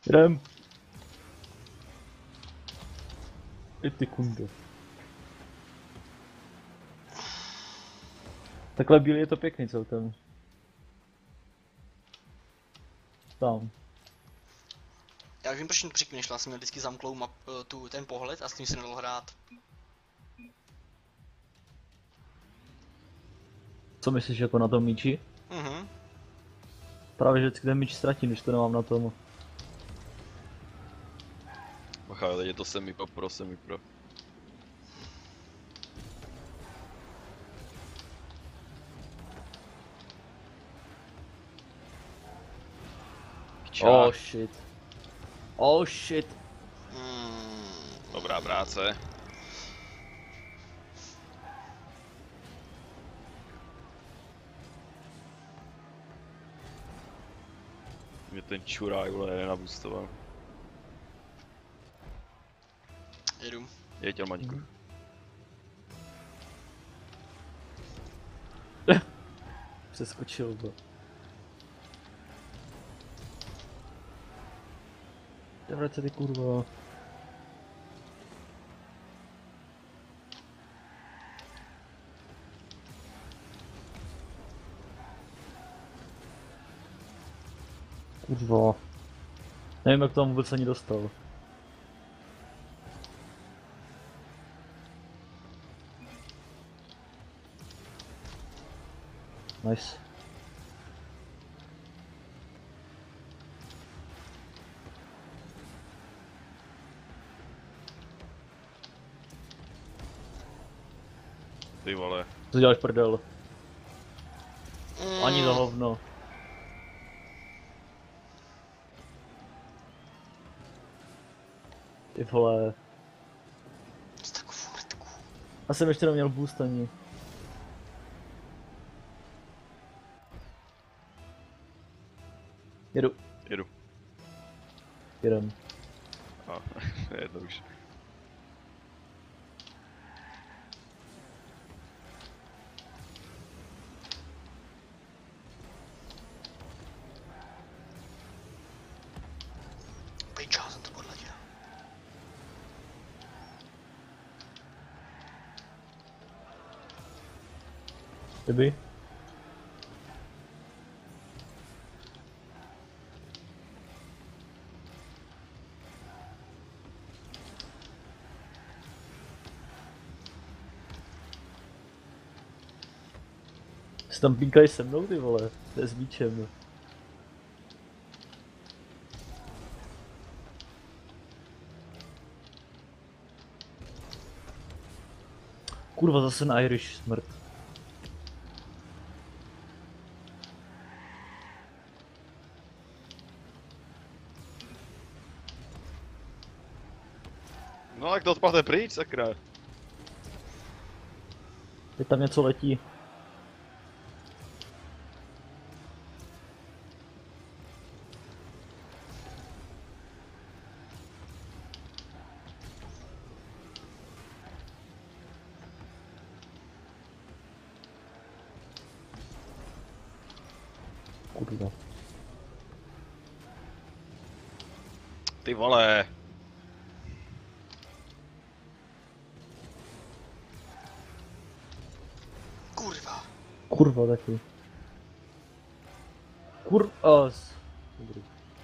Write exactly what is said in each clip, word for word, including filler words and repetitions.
Jdem. I ty kundo. Takhle bílý je to pěkný celkem. Tam. Já už vím, proč mi to předtím nešla, já jsem měl vždycky zamklou map, tu, ten pohled a s tím se nedalo hrát. Co myslíš jako na tom míči? Mhm. Právě že vždycky ten míč ztratím, když to nemám na tom. Bacha, teď je to semi-pro pro semi-pro. Oh shit. Oh shit. Mm. Dobrá práce. Mě ten čurák vole nenabustoval. Jedu. Jeď, Maťku. Přeskočil to. Vrať se ty kurva. Kurva. Nevím, jak to tam vůbec ani dostal. Nice. Ty vole. Co děláš prdel? Mm. Ani za hovno. Ty vole. Tak furtku. Já jsem ještě neměl boost ani. Jedu. Jedu. Jedem. A, je to už. Pejčal jsem to podladil. Kdyby? Jsi tam pínkají se mnou, ty vole, to je s míčem. Kurva, zase na Irish smrt. No tak to odpadne pryč, sakra. Teď tam něco letí. Kurva. Ty vole. Kurva. Kurva taky. Kur... As. Dobrý.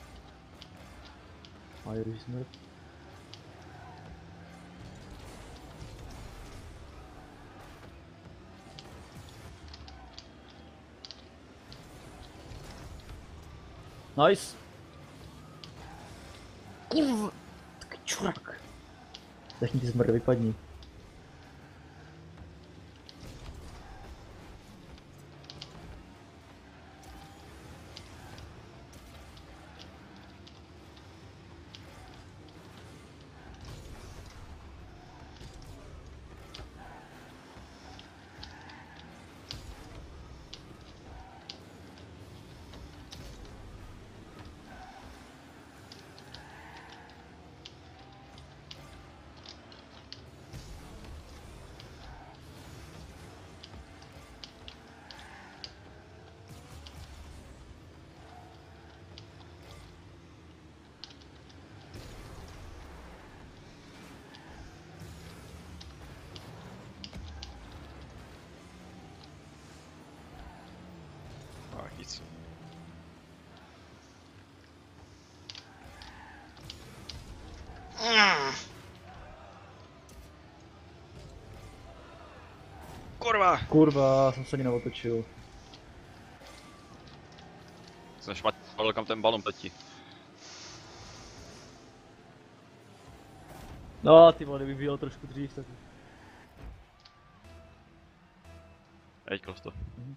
Irish smrt. Nice. Kurva. Tak čurák. Začni ty zmrde, vypadni. Kurva! Kurva, jsem se ani neotočil. Jsem špatně spadl kam ten balon letí. No ty vole, kdybych byl trošku dřív, tak... Jeď kosto.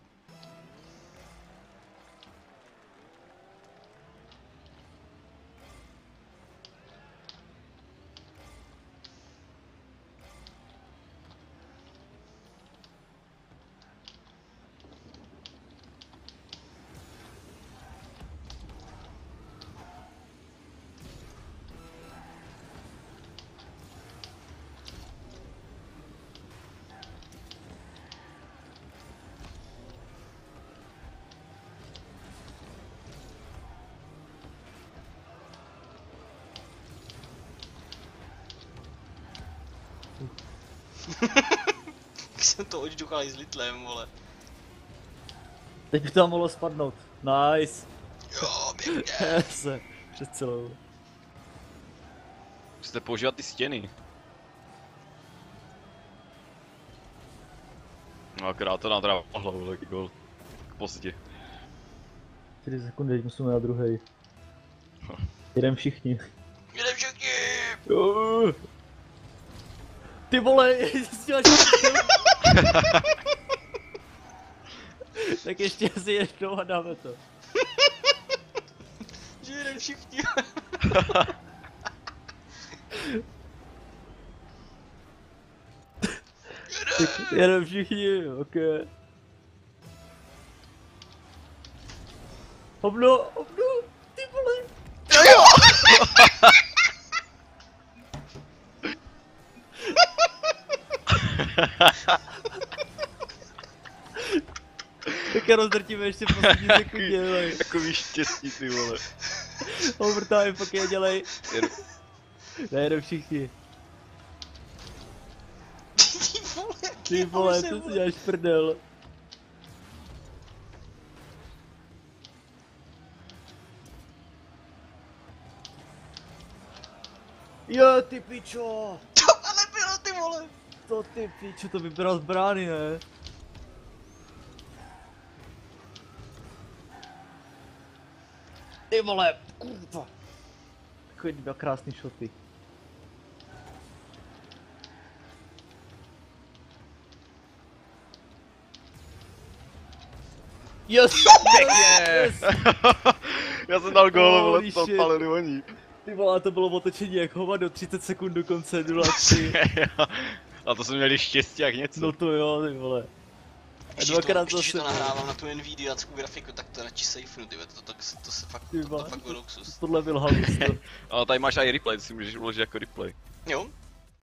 Jak jsem to odžduchal i s Litlem, vole. Teď by to mohlo spadnout. Nice. Jo, pěkně. Se, přes celou. Musíte používat ty stěny. No akorát to nám teda hlavu, taky gol. K pozdě. čtyři sekundy, teď musíme na druhej. Jdem všichni. Jdem všichni! Jo. Ty vole, děláš tak ještě si jednou a dáme to. Že jdem všichni. Jedem všichni, ok. Hopnu, hopnu, ty vole. Jo! Tak je rozdrtíme ještě v poslední sekundě, vole. Takový štěstí, ty vole. Overtime, pak je dělej. Jedu. Nejedem všichni. Ty vole, Ty vole, to si děláš prdel. Jo, ty pičo! To ale bylo, ty vole! To ty pičo, to vybral z brány, ne? Ty vole, kurva! Takový dva krásný šoty. Yes! Yes! Já jsem dal gól, vole, Holy to shit. odpalili oni. Ty vole, to bylo otočení jak hova do třicet sekund do konce, nula tři. A to jsme měli štěstí jak něco. No to jo, ty vole. A Když dvakrát to, když zase. to nahrávám na tu Nvidiackou grafiku, tak to radši safenu, ty, to, to, to, to se fakt, Ty to, to vole. fakt byl luxus. Tohle byl halus, to. Ale tady máš i replay, to si můžeš uložit jako replay. Jo,